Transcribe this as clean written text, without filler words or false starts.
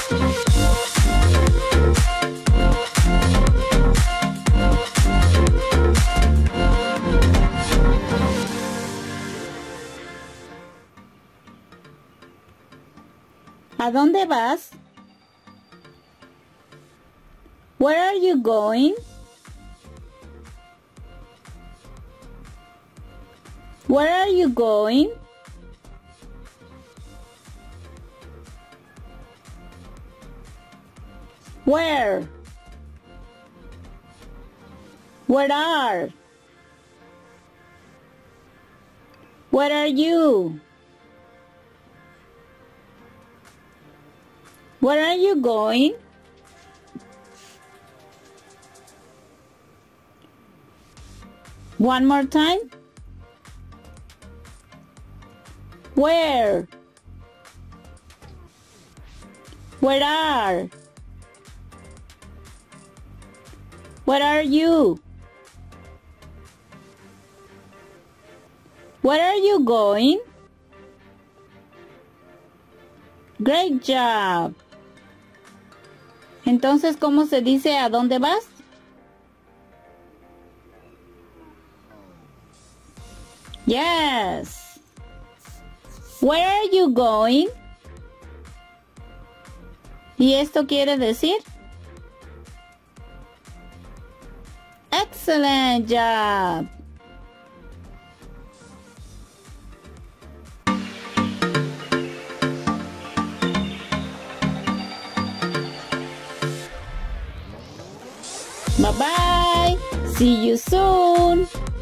¿A dónde vas? Where are you going? Where are you going? Where? Where are? Where are you? Where are you going? One more time. Where? Where are? Where are you? Where are you going? Great job. Entonces, ¿cómo se dice a dónde vas? Yes. Where are you going? ¿Y esto quiere decir? Excellent job. Bye-bye. See you soon.